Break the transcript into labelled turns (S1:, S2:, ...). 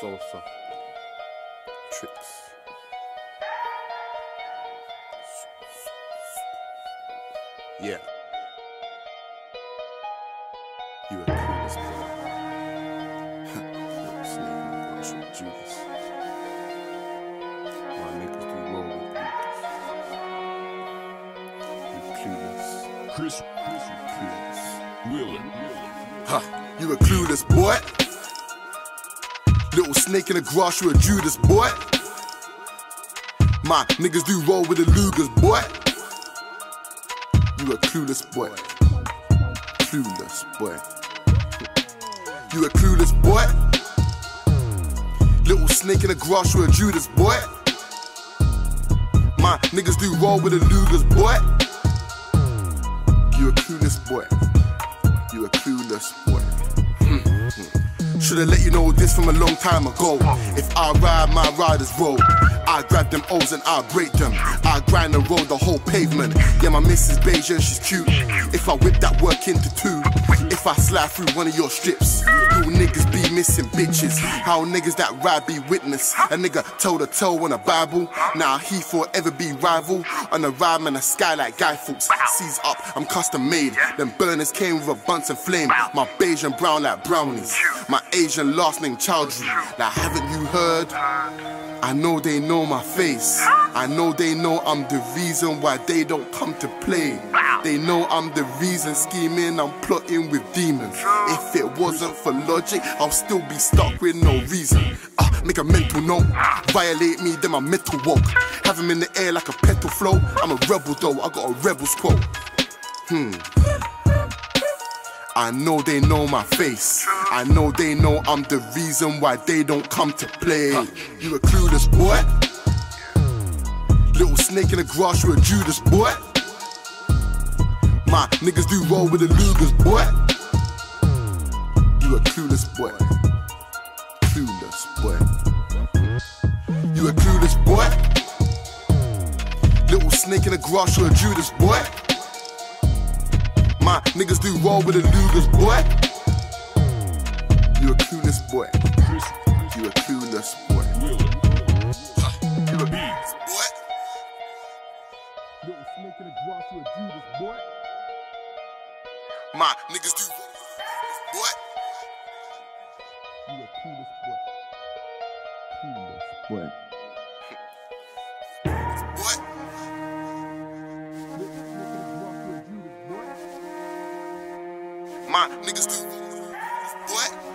S1: Salsa. Tricks. Yeah. You a coolest boy. Little snake in the brush with Judas. My niggas do roll with Lucas. You clueless.
S2: Chris
S1: Clueless.
S2: Wheeler.
S1: Ha! You a clueless boy. Little snake in the grass, you a Judas boy. My niggas do roll with the Lugas boy. You a clueless boy. Clueless boy. You a clueless boy. Little snake in the grass, you a Judas boy. My niggas do roll with the Lugas boy. You a clueless boy. You a clueless boy. Should've let you know this from a long time ago. If I ride, my riders roll. I grab them O's and I break them. I grind and roll the whole pavement. Yeah, my missus beige and she's cute. If I whip that work into two, if I slide through one of your strips, you niggas be missing bitches. How niggas that ride be witness. A nigga toe to toe on a Bible. Now he forever be rival. On a rhyme in the sky like Guy Fawkes. Seas up, I'm custom made. Them burners came with a Bunsen flame. My beige and brown like brownies. My Asian last name Chowdhury. Now haven't you heard? I know they know my face. I know they know I'm the reason why they don't come to play. They know I'm the reason scheming, I'm plotting with demons. If it wasn't for logic, I'll still be stuck with no reason. Make a mental note, violate me, then my mental woke. Have him in the air like a petal flow. I'm a rebel though, I got a rebel's quote. I know they know my face. I know they know I'm the reason why they don't come to play. You a clueless boy. Little snake in the grass, you a Judas boy. My niggas do roll with the Lugas boy. You a clueless boy. Clueless boy. You a clueless boy. Little snake in the grass, you a Judas boy. My niggas do roll with the Lugas boy. You a clueless boy. You a clueless boy. You a clueless boy. Little snake in the grass, you a Judas boy. My niggas do roll with the Lugas boy. You a clueless boy. Clueless boy. My niggas do boy.